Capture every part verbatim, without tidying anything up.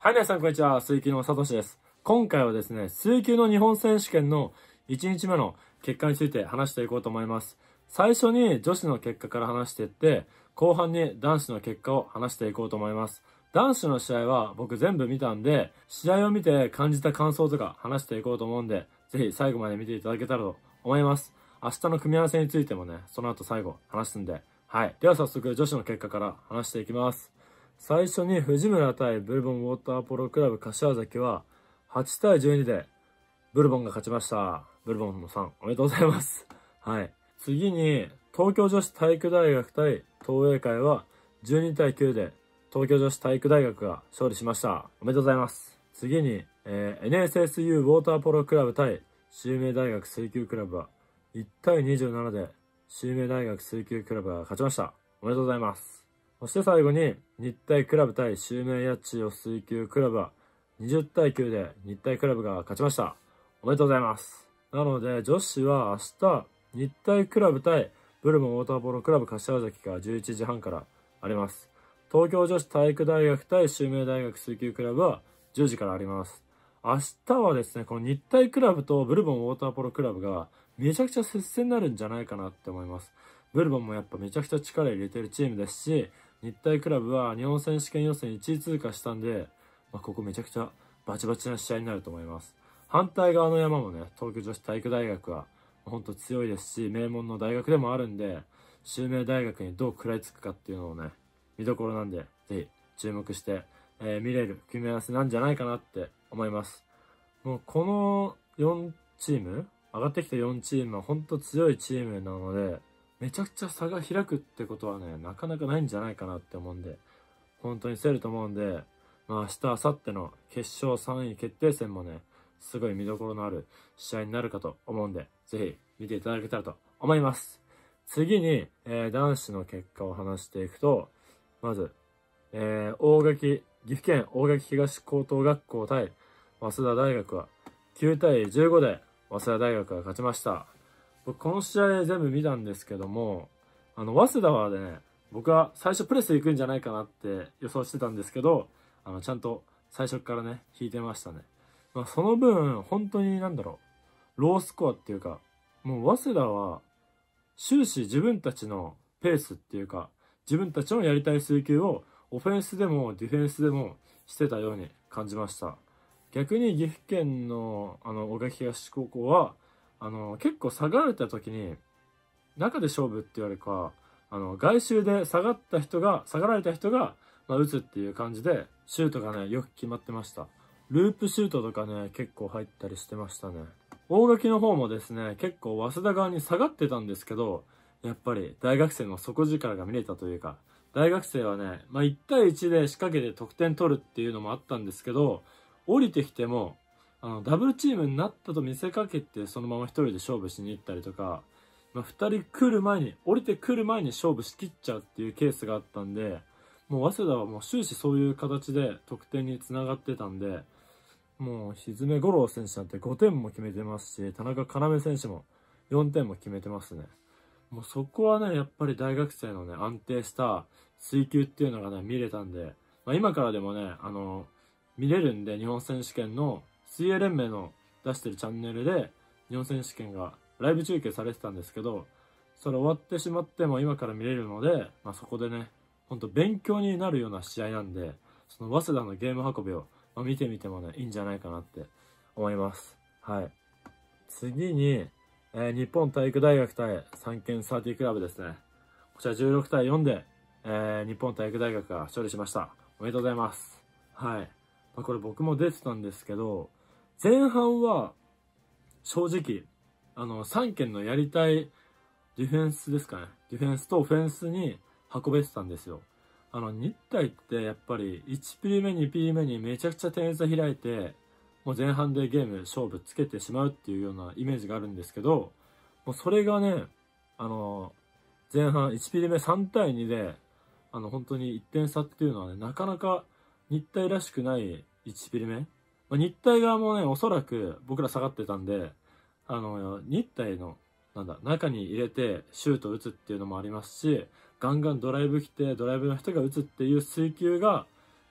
はい、皆さんこんにちは。水球のさとしです。今回はですね、水球の日本選手権のいちにちめの結果について話していこうと思います。最初に女子の結果から話していって、後半に男子の結果を話していこうと思います。男子の試合は僕全部見たんで、試合を見て感じた感想とか話していこうと思うんで、ぜひ最後まで見ていただけたらと思います。明日の組み合わせについてもね、その後最後話すんで、はい。では早速女子の結果から話していきます。最初に藤村対ブルボンウォーターポロクラブ柏崎ははちたいじゅうにでブルボンが勝ちました。ブルボンのさんおめでとうございます。はい。次に東京女子体育大学対東映会はじゅうにたいきゅうで東京女子体育大学が勝利しました。おめでとうございます。次に、えー、エヌエスエスユー ウォーターポロクラブ対秀明大学水球クラブはいちたいにじゅうななで秀明大学水球クラブが勝ちました。おめでとうございます。そして最後に、日体クラブ対秀明八千代水球クラブはにじゅうたいきゅうで日体クラブが勝ちました。おめでとうございます。なので、女子は明日、日体クラブ対ブルボンウォーターポロクラブ柏崎がじゅういちじはんからあります。東京女子体育大学対秀明大学水球クラブはじゅうじからあります。明日はですね、この日体クラブとブルボンウォーターポロクラブがめちゃくちゃ接戦になるんじゃないかなって思います。ブルボンもやっぱめちゃくちゃ力入れてるチームですし、日体クラブは日本選手権予選いちい通過したんで、まあ、ここめちゃくちゃバチバチな試合になると思います。反対側の山もね、東京女子体育大学は本当強いですし、名門の大学でもあるんで、秀明大学にどう食らいつくかっていうのをね、見どころなんで、ぜひ注目して、えー、見れる組み合わせなんじゃないかなって思います。もうこのよんチーム、上がってきたよんチームは本当強いチームなので、めちゃくちゃ差が開くってことはね、なかなかないんじゃないかなって思うんで、本当に競ると思うんで、まあ明日、明後日の決勝さんい決定戦もね、すごい見どころのある試合になるかと思うんで、ぜひ見ていただけたらと思います。次に、えー、男子の結果を話していくと、まず、えー、大垣、岐阜県大垣東高等学校対早稲田大学はきゅうたいじゅうごで早稲田大学が勝ちました。僕この試合全部見たんですけども、あの、早稲田はね、僕は最初プレス行くんじゃないかなって予想してたんですけど、あの、ちゃんと最初からね、引いてましたね。まあ、その分、本当になんだろう、ロースコアっていうか、もう早稲田は、終始自分たちのペースっていうか、自分たちのやりたい水球を、オフェンスでもディフェンスでもしてたように感じました。逆に岐阜県の、あの、大垣東高校は、あの、結構下がられた時に、中で勝負って言われるか、あの、外周で下がった人が、下がられた人が、まあ、打つっていう感じで、シュートがね、よく決まってました。ループシュートとかね、結構入ったりしてましたね。大垣の方もですね、結構早稲田側に下がってたんですけど、やっぱり大学生の底力が見れたというか、大学生はね、まあ、いちたいいちで仕掛けて得点取るっていうのもあったんですけど、降りてきても、あの、ダブルチームになったと見せかけて、そのまま一人で勝負しに行ったりとか、まあ、二人来る前に、降りてくる前に勝負しきっちゃうっていうケースがあったんで、もう早稲田はもう終始そういう形で得点につながってたんで、もう、ひずめ五郎選手なんてごてんも決めてますし、田中要選手もよんてんも決めてますね。もうそこはね、やっぱり大学生のね、安定した水球っていうのがね、見れたんで、まあ、今からでもね、あの、見れるんで、日本選手権の水泳連盟の出してるチャンネルで、日本選手権がライブ中継されてたんですけど、それ終わってしまっても今から見れるので、まあ、そこでね、ほんと勉強になるような試合なんで、その早稲田のゲーム運びを、まあ、見てみてもね、いいんじゃないかなって思います。はい。次に、えー、日本体育大学対三県サーティクラブですね。こちらじゅうろくたいよんで、えー、日本体育大学が勝利しました。おめでとうございます。はい。まあ、これ僕も出てたんですけど、前半は、正直、あの、さん県のやりたいディフェンスですかね。ディフェンスとオフェンスに運べてたんですよ。あの、日体ってやっぱりいちピリ目、にピリ目にめちゃくちゃ点差開いて、もう前半でゲーム勝負つけてしまうっていうようなイメージがあるんですけど、もうそれがね、あの、前半いちピリ目さんたいにで、あの、本当にいってん差っていうのはね、なかなか日体らしくないいちピリ目。まあ、日体側もね、おそらく僕ら下がってたんで、あの、日体の、なんだ、中に入れてシュート打つっていうのもありますし、ガンガンドライブ来て、ドライブの人が打つっていう水球が、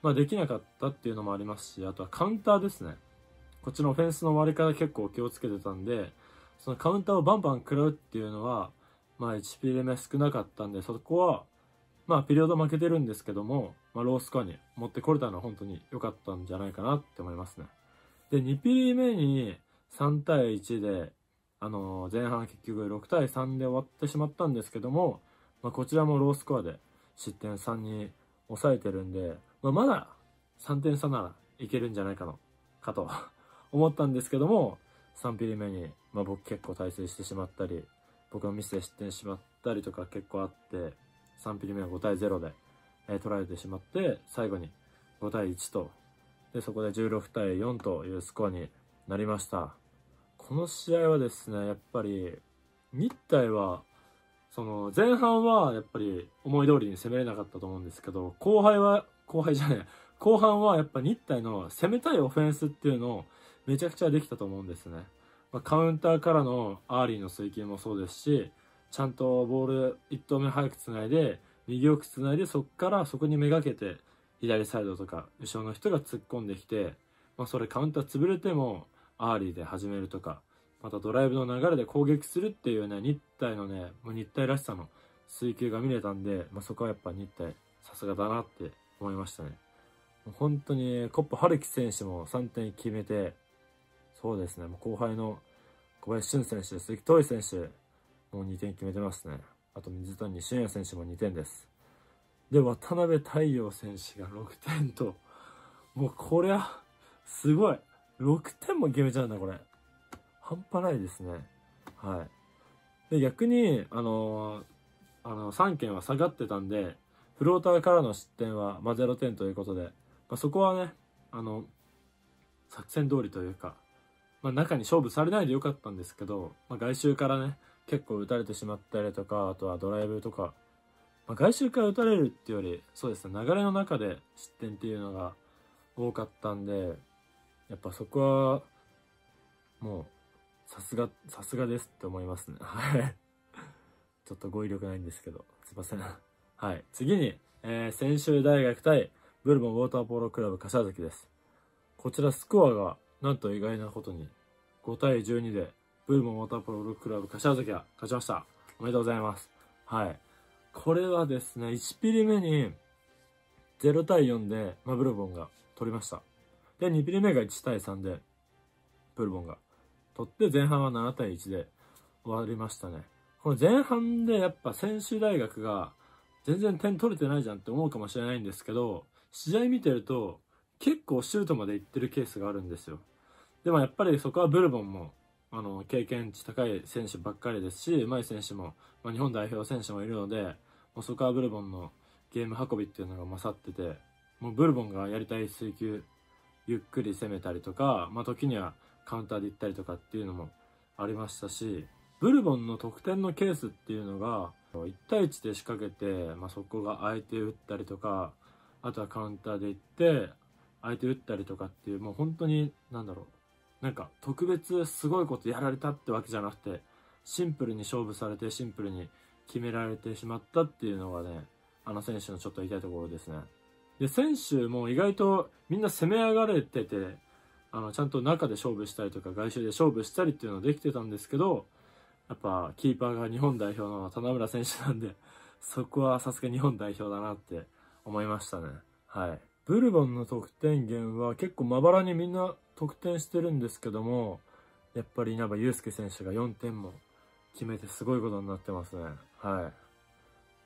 まあできなかったっていうのもありますし、あとはカウンターですね。こっちのオフェンスの割り方結構気をつけてたんで、そのカウンターをバンバン食らうっていうのは、まあいちピリ目少なかったんで、そこは、まあピリオド負けてるんですけども、まあロースコアに持ってこれたのは本当に良かったんじゃないかなって思いますね。で、にピリ目にさんたいいちで、あのー前半結局ろくたいさんで終わってしまったんですけども、まあこちらもロースコアで失点さんに抑えてるんで、まあまださんてん差ならいけるんじゃないかな、かと思ったんですけども、さんピリ目に、まあ僕結構大成してしまったり、僕のミスで失点してしまったりとか結構あって、さんピリ目はごたいゼロで、えー取られてしまって、最後にごたいいちと、で、そこでじゅうろくたいよんというスコアになりました。この試合はですね、やっぱり、日体は、その、前半はやっぱり思い通りに攻めれなかったと思うんですけど、後輩は、後輩じゃない、後半はやっぱ日体の攻めたいオフェンスっていうのをめちゃくちゃできたと思うんですね。まあ、カウンターからのアーリーの水球もそうですし、ちゃんとボールいち投目早くつないで、右奥つないで、そこからそこにめがけて、左サイドとか後ろの人が突っ込んできて、まあ、それカウンター潰れてもアーリーで始めるとか、またドライブの流れで攻撃するっていうね、日体のね、もう日体らしさの水球が見れたんで、まあ、そこはやっぱ日体さすがだなって思いましたね。もう本当にコップ春樹選手もさんてん決めて、そうですね、もう後輩の小林俊選手、鈴木徹選手もうにてん決めてますね。あと水谷俊也選手もにてんです。で、渡辺太陽選手がろくてんと、もうこりゃ、すごい。ろくてんも決めちゃうんだ、これ。半端ないですね。はい。で、逆に、あのー、あの、さんけんは下がってたんで、フローターからの失点は、まあ、ゼロてんということで、まあ、そこはね、あの、作戦通りというか、まあ、中に勝負されないでよかったんですけど、まあ、外周からね、結構打たれてしまったりとか、あとはドライブとか、まあ、外周から打たれるっていうより、そうですね、流れの中で失点っていうのが多かったんで、やっぱそこは、もう、さすが、さすがですって思いますね。はい。ちょっと語彙力ないんですけど、すいません。はい。次に、えー、専修大学対ブルボンウォーターポーロクラブ柏崎です。こちらスコアが、なんと意外なことに、ごたいじゅうにで、ブルボンウォーターポーロクラブ柏崎が勝ちました。おめでとうございます。はい。これはですね、いちピリ目にゼロたいよんで、まあ、ブルボンが取りました。で、にピリ目がいちたいさんで、ブルボンが取って、前半はななたいいちで終わりましたね。この前半でやっぱ専修大学が全然点取れてないじゃんって思うかもしれないんですけど、試合見てると結構シュートまで行ってるケースがあるんですよ。でもやっぱりそこはブルボンもあの経験値高い選手ばっかりですし、うまい選手も、まあ、日本代表選手もいるので、もうそこはブルボンのゲーム運びっていうのが勝ってて、もうブルボンがやりたい水球ゆっくり攻めたりとか、まあ、時にはカウンターで行ったりとかっていうのもありましたし、ブルボンの得点のケースっていうのがいちたいいちで仕掛けて、まあ、そこが相手打ったりとか、あとはカウンターで行って相手打ったりとかっていう、もう本当になんだろう、なんか特別すごいことやられたってわけじゃなくて、シンプルに勝負されてシンプルに決められてしまったっていうのがね、あの選手のちょっと痛いところですね。で、選手も意外とみんな攻め上がれてて、あのちゃんと中で勝負したりとか外周で勝負したりっていうのはできてたんですけど、やっぱキーパーが日本代表の棚村選手なんで、そこはさすが日本代表だなって思いましたね。はい。ブルボンの得点源は結構まばらにみんな得点してるんですけども、やっぱり稲葉祐介選手がよんてんも決めてすごいことになってますね。はい。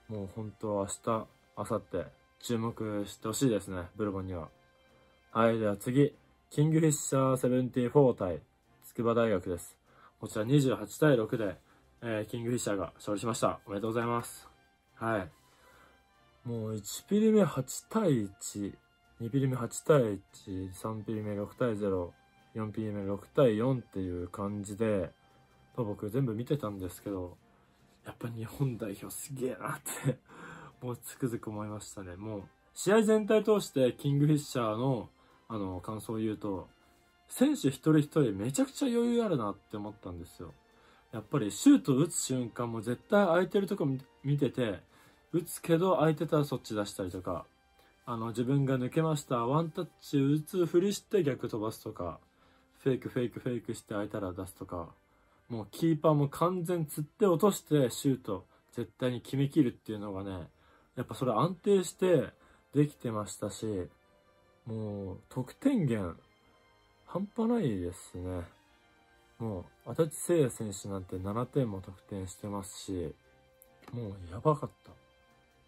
もう本当明日、明後日注目してほしいですね、ブルボンには。はい、では次、キングフィッシャーななじゅうよん対筑波大学です。こちらにじゅうはちたいろくで、えー、キングフィッシャーが勝利しました。おめでとうございます。はい。もういちピリ目はちたいいち、にピリ目はちたいいち、さんピリ目ろくたいゼロ、よんピリ目ろくたいよんっていう感じで、僕全部見てたんですけど、やっぱ日本代表すげえなってもうつくづく思いましたね。もう試合全体通してキングフィッシャーのあの感想を言うと、選手一人一人めちゃくちゃ余裕あるなって思ったんですよ。やっぱりシュート打つ瞬間も絶対空いてるとこ見てて、打つけど空いてたらそっち出したりとか、 あの自分が抜けました、ワンタッチ打つふりして逆飛ばすとか、フェイクフェイクフェイクして空いたら出すとか、もうキーパーも完全釣って落としてシュート絶対に決めきるっていうのがね、やっぱそれ安定してできてましたし、もう得点源半端ないですね。もう足立聖也選手なんてななてんも得点してますし、もうやばかった。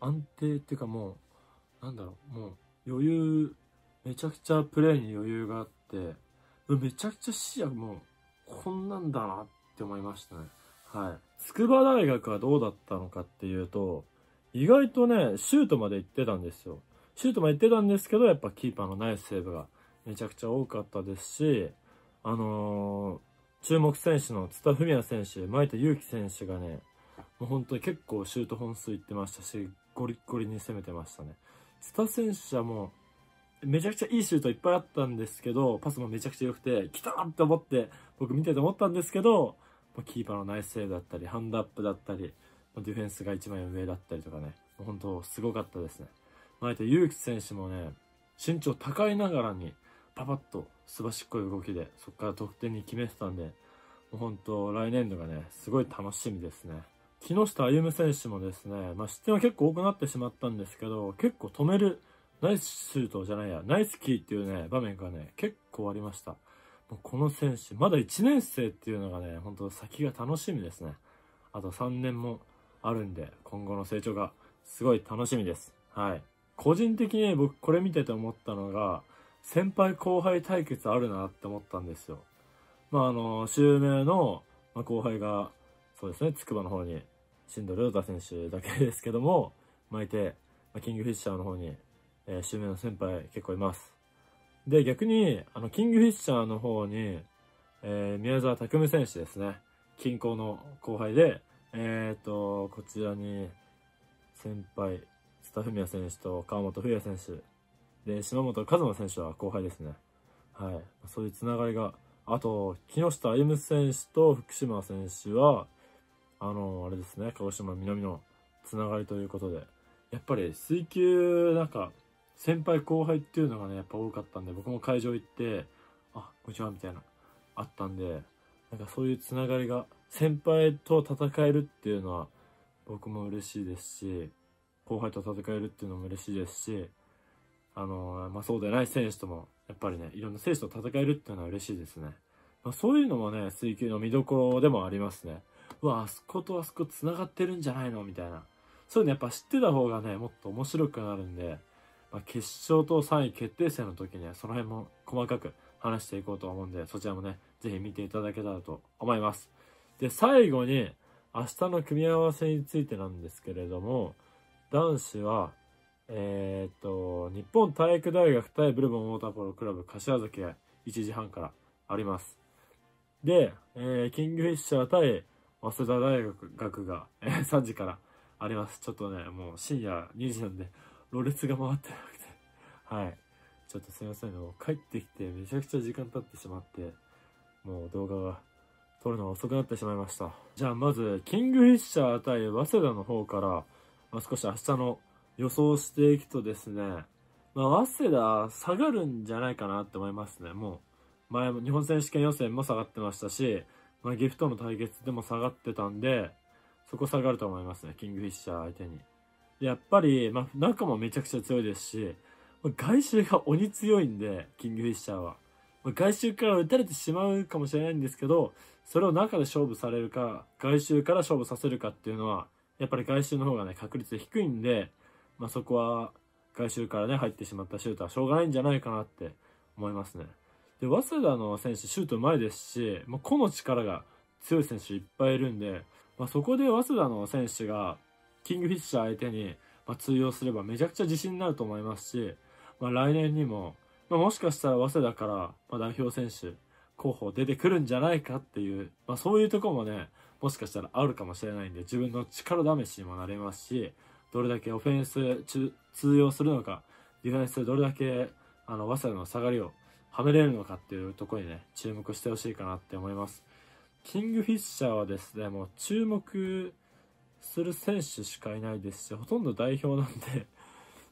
安定っていうか、もうなんだろう、もう余裕、めちゃくちゃプレーに余裕があって、めちゃくちゃ視野もうこんなんだなって思いましたね。はい。筑波大学はどうだったのかっていうと、意外とね、シュートまで行ってたんですよ。シュートまで行ってたんですけど、やっぱキーパーのナイスセーブがめちゃくちゃ多かったですし、あのー、注目選手の津田文也選手、前田祐希選手がね、もう本当に結構シュート本数いってましたし、ゴリッゴリに攻めてましたね。津田選手はもう、めちゃくちゃいいシュートいっぱいあったんですけど、パスもめちゃくちゃ良くて、来たーって思って、僕見てて思ったんですけど、キーパーのナイスセーブだったり、ハンドアップだったり、ディフェンスが一枚上だったりとかね、本当すごかったですね。前田祐希選手もね、身長高いながらに、パパッとすばしっこい動きで、そこから得点に決めてたんで、もう本当来年度がね、すごい楽しみですね。木下歩夢選手もですね、まあ、失点は結構多くなってしまったんですけど、結構止める、ナイスシュートじゃないや、ナイスキーっていうね、場面がね、結構ありました。もうこの選手、まだいちねん生っていうのがね、本当先が楽しみですね。あとさんねんもあるんで、今後の成長がすごい楽しみです。はい。個人的に僕これ見てて思ったのが、先輩後輩対決あるなって思ったんですよ。まああの、襲名の後輩が、そうですね、筑波の方に、新藤亮太選手だけですけども、巻いて、キングフィッシャーの方に、えー、襲名の先輩結構います。で、逆に、あの、キングフィッシャーの方に、えー、宮沢拓夢選手ですね。近郊の後輩で、えっと、こちらに、先輩、津田文也選手と川本冬也選手。で、島本和真選手は後輩ですね。はい。そういうつながりが。あと、木下歩夢選手と福島選手は、あの、あれですね、鹿児島南のつながりということで。やっぱり水球、なんか、先輩後輩っていうのがね、やっぱ多かったんで、僕も会場行って、あ、こんにちは、みたいな、あったんで、なんかそういうつながりが、先輩と戦えるっていうのは、僕も嬉しいですし、後輩と戦えるっていうのも嬉しいですし、あの、まあ、そうでない選手とも、やっぱりね、いろんな選手と戦えるっていうのは嬉しいですね。まあ、そういうのもね、水球の見どころでもありますね。うわ、あそことあそこ繋がってるんじゃないのみたいな。そういうのやっぱ知ってた方がね、もっと面白くなるんで、まあ、決勝とさんい決定戦の時にはその辺も細かく話していこうと思うんで、そちらもね、ぜひ見ていただけたらと思います。で、最後に、明日の組み合わせについてなんですけれども、男子は、えー、っと、日本体育大学対ブルボンウォーターポロクラブ柏崎がいちじはんからあります。で、えー、キングフィッシャー対早稲田大学学が、えー、さんじからあります。ちょっとね、もう深夜にじなんで、ろれつが回ってなくて。はい。ちょっとすいません。もう帰ってきてめちゃくちゃ時間経ってしまって、もう動画が撮るのが遅くなってしまいました。じゃあまず、キングフィッシャー対早稲田の方から、まあ、少し明日の予想していくとですね、まあ、早稲田下がるんじゃないかなって思いますね。もう、前も日本選手権予選も下がってましたし、まあ、岐阜との対決でも下がってたんで、そこ下がると思いますね。キングフィッシャー相手に。やっぱり、まあ、中もめちゃくちゃ強いですし、外周が鬼強いんで、キングフィッシャーは。外周から打たれてしまうかもしれないんですけど、それを中で勝負されるか、外周から勝負させるかっていうのは、やっぱり外周の方がね、確率低いんで、まあ、そこは、外周からね、入ってしまったシュートはしょうがないんじゃないかなって思いますね。で、早稲田の選手、シュート上手いですし、まあ、個の力が強い選手いっぱいいるんで、まあ、そこで早稲田の選手が、キングフィッシャー相手に、まあ、通用すればめちゃくちゃ自信になると思いますし、まあ、来年にも、まあ、もしかしたら早稲田から、まあ、代表選手候補出てくるんじゃないかっていう、まあ、そういうところもね、もしかしたらあるかもしれないんで、自分の力試しにもなれますし、どれだけオフェンス通用するのか、ディフェンスどれだけあの早稲田の下がりをはめれるのかっていうところにね、注目してほしいかなって思います。キングフィッシャーはですね、もう注目する選手しかいないですし、ほとんど代表なんで、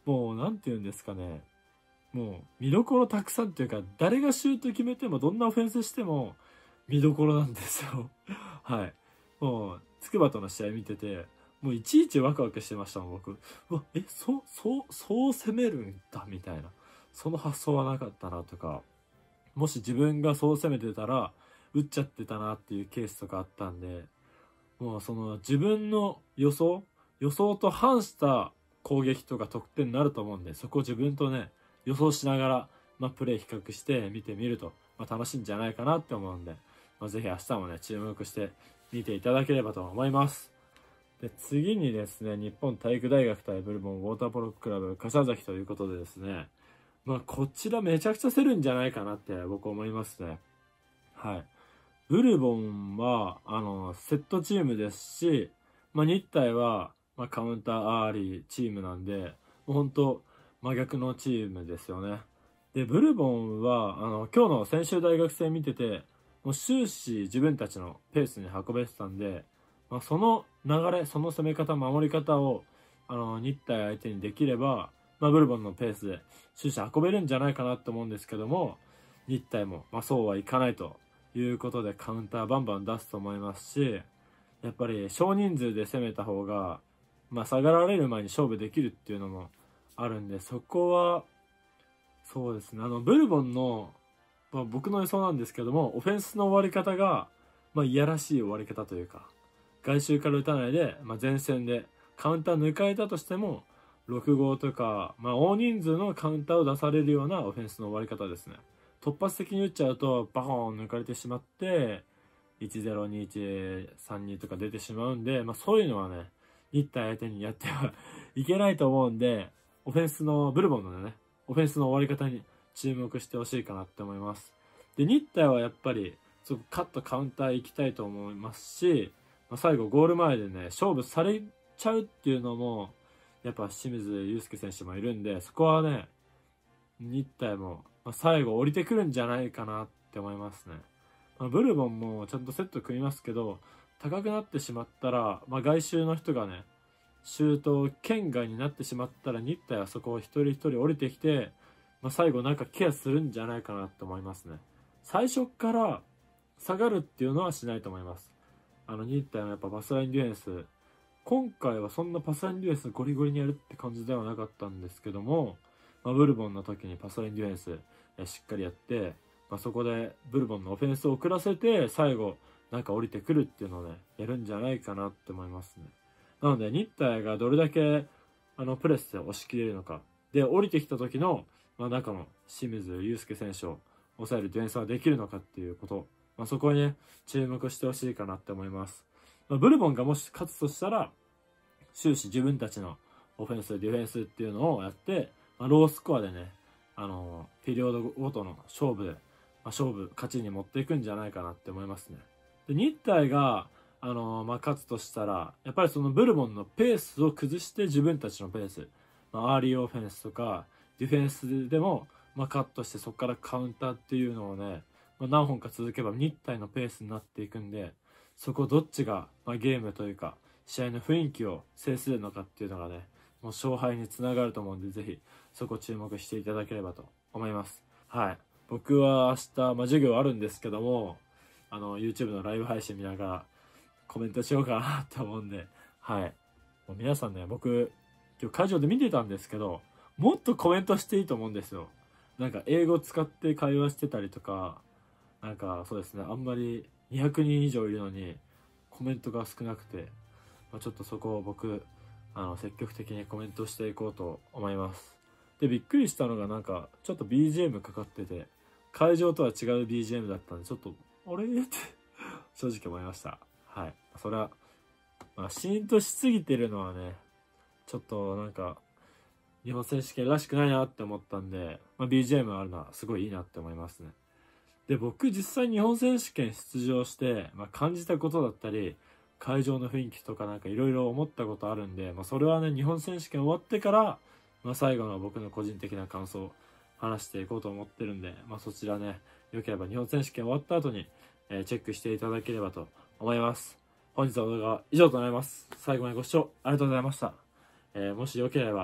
もうなんて言うんですかね、もう見どころたくさんっていうか、誰がシュート決めてもどんなオフェンスしても見どころなんですよはい。もう筑波との試合見てて、もういちいちワクワクしてましたもん僕。うわ、え、そうそうそう攻めるんだみたいな、その発想はなかったなとか、もし自分がそう攻めてたら打っちゃってたなっていうケースとかあったんで、もうその自分の予想予想と反した攻撃とか得点になると思うんで、そこを自分とね予想しながら、まあ、プレー比較して見てみると、まあ、楽しいんじゃないかなって思うんで、まあ、ぜひ明日もね注目して見ていただければと思います。で次にですね、日本体育大学対ブルボンウォーターポロクラブ柏崎ということでですね、まあこちらめちゃくちゃ競るんじゃないかなって僕思いますね。はい。ブルボンはあのセットチームですし、まあ、日体は、まあ、カウンターアーリーチームなんで、もう本当真逆のチームですよね。でブルボンはあの今日の専修大学戦見てて、もう終始自分たちのペースに運べてたんで、まあ、その流れ、その攻め方、守り方をあの日体相手にできれば、まあ、ブルボンのペースで終始運べるんじゃないかなと思うんですけども、日体も、まあ、そうはいかないということでカウンターバンバン出すと思いますし、やっぱり少人数で攻めた方が、まあ、下がられる前に勝負できるっていうのもあるんで、そこはそうですね、あのブルボンの、まあ、僕の予想なんですけども、オフェンスの終わり方が、まあ、いやらしい終わり方というか、外周から打たないで、まあ、前線でカウンター抜かれたとしてもろく号とか、まあ、大人数のカウンターを出されるようなオフェンスの終わり方ですね。突発的に打っちゃうとバコーン抜かれてしまっていちゼロにいちさんにとか出てしまうんで、まあ、そういうのはね日体相手にやってはいけないと思うんで、オフェンスのブルボンのねオフェンスの終わり方に注目してほしいかなって思います。で日体はやっぱりそこカットカウンター行きたいと思いますし、まあ、最後ゴール前でね勝負されちゃうっていうのもやっぱ清水祐介選手もいるんで、そこはね日体も最後降りてくるんじゃないかなって思いますね。まあ、ブルボンもちゃんとセット組みますけど、高くなってしまったら、まあ、外周の人がねシュート圏外になってしまったら日体はそこを一人一人降りてきて、まあ、最後なんかケアするんじゃないかなって思いますね。最初から下がるっていうのはしないと思います。あの日体のやっぱパスラインディフェンス、今回はそんなパスラインディフェンスゴリゴリにやるって感じではなかったんですけども、まあ、ブルボンの時にパスラインディフェンスえしっかりやって、まあ、そこでブルボンのオフェンスを遅らせて最後なんか降りてくるっていうのをねやるんじゃないかなって思いますね。なので日体がどれだけあのプレスで押し切れるのかで、降りてきた時の、まあ、中の清水祐介選手を抑えるディフェンスができるのかっていうこと、まあ、そこにね注目してほしいかなって思います。まあ、ブルボンがもし勝つとしたら終始自分たちのオフェンスディフェンスっていうのをやって、まあ、ロースコアでねあのピリオドごとの勝負で、まあ、勝負勝ちに持っていくんじゃないかなって思いますね。で日体があの、まあ、勝つとしたらやっぱりそのブルボンのペースを崩して自分たちのペース、まあ、アーリーオフェンスとかディフェンスでも、まあ、カットしてそこからカウンターっていうのをね、まあ、何本か続けば日体のペースになっていくんで、そこどっちが、まあ、ゲームというか試合の雰囲気を制するのかっていうのがねもう勝敗につながると思うんで、ぜひそこ注目していただければと思います。はい。僕は明日、まあ、授業あるんですけども、あの YouTube のライブ配信見ながらコメントしようかなと思うんで、はい。もう皆さんね、僕今日会場で見てたんですけど、もっとコメントしていいと思うんですよ。なんか英語使って会話してたりとか、なんかそうですね、あんまりにひゃくにん以上いるのにコメントが少なくて、まあ、ちょっとそこを僕あの積極的にコメントしていこうと思います。でびっくりしたのがなんかちょっと ビージーエム かかってて、会場とは違う ビージーエム だったんでちょっとあれって正直思いました。はい。それはまあシーンとしすぎてるのはねちょっとなんか日本選手権らしくないなって思ったんで、まあ、ビージーエム あるのはすごいいいなって思いますね。で僕実際日本選手権出場して、まあ、感じたことだったり会場の雰囲気とかなんかいろいろ思ったことあるんで、まあ、それはね日本選手権終わってから、まあ、最後の僕の個人的な感想を話していこうと思ってるんで、まあ、そちらねよければ日本選手権終わった後に、えー、チェックしていただければと思います。本日の動画は以上となります。最後までご視聴ありがとうございました。えー、もしよければ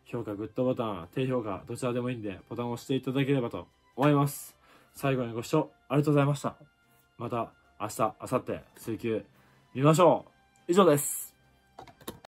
評価、グッドボタン、低評価、どちらでもいいんで、ボタンを押していただければと思います。最後にご視聴ありがとうございました。また明日、明後日、水球見ましょう。以上です。